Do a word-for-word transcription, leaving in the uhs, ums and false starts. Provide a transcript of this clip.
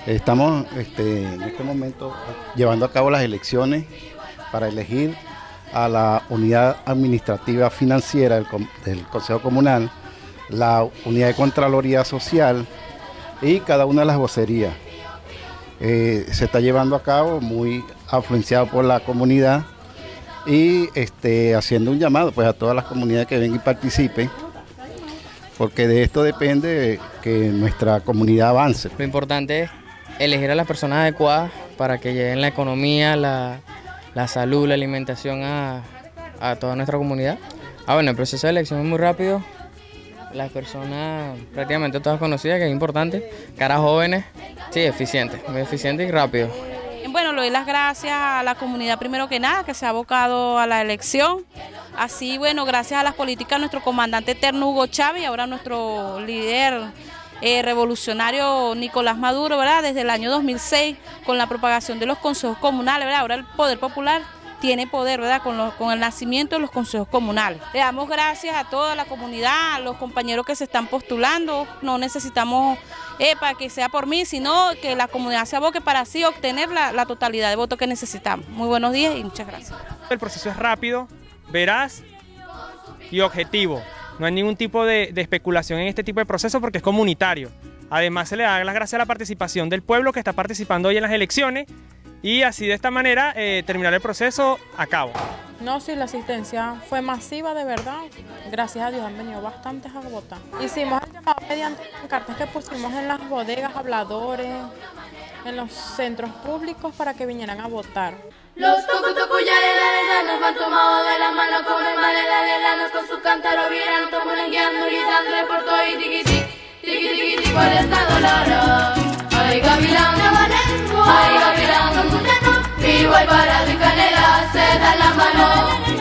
Estamos este, en este momento llevando a cabo las elecciones para elegir a la unidad administrativa financiera del, del Consejo Comunal, la unidad de Contraloría Social y cada una de las vocerías. Eh, se está llevando a cabo muy influenciado por la comunidad y este, haciendo un llamado pues, a todas las comunidades que vengan y participen, porque de esto depende que nuestra comunidad avance. Lo importante es elegir a las personas adecuadas para que lleven la economía, la, la salud, la alimentación a, a toda nuestra comunidad. Ah, bueno, el proceso de elección es muy rápido, las personas prácticamente todas conocidas, que es importante, caras jóvenes, sí, eficiente, muy eficiente y rápido. Bueno, le doy las gracias a la comunidad primero que nada, que se ha abocado a la elección. Así, bueno, gracias a las políticas de nuestro comandante eterno Hugo Chávez y ahora nuestro líder eh, revolucionario Nicolás Maduro, ¿verdad? Desde el año dos mil seis, con la propagación de los consejos comunales, ¿verdad? Ahora el poder popular tiene poder, ¿verdad? Con, los, con el nacimiento de los consejos comunales. Le damos gracias a toda la comunidad, a los compañeros que se están postulando. No necesitamos eh, para que sea por mí, sino que la comunidad se aboque para así obtener la, la totalidad de votos que necesitamos. Muy buenos días y muchas gracias. El proceso es rápido, veraz y objetivo. No hay ningún tipo de, de especulación en este tipo de proceso porque es comunitario. Además, se le da las gracias a la participación del pueblo que está participando hoy en las elecciones y así de esta manera eh, terminar el proceso a cabo. No, sí, la asistencia fue masiva de verdad. Gracias a Dios han venido bastantes a votar. Hicimos el llamado mediante cartas que pusimos en las bodegas, habladores, en los centros públicos para que vinieran a votar. Los tocutocuyares nos van tomados de la mano como hermanos lanos con su cántaro vieran tomulengueando, gritándole por todo y tiqui tiqui tiqui tiqui tiqui por el estado lara. Ay gavilán, ay gavilán, vivo el parado y canela se dan la mano.